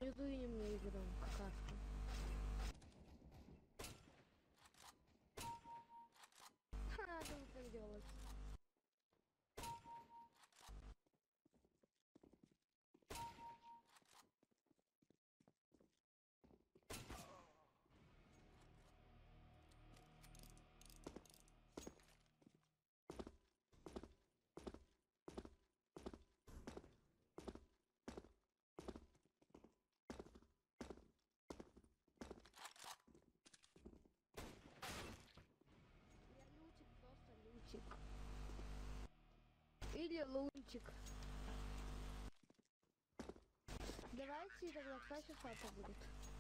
внизу и мы берем какашку. Ха, что вы там делать? Я лютик, просто лютик. Или лунчик. Давайте тогда кто часа-то будет.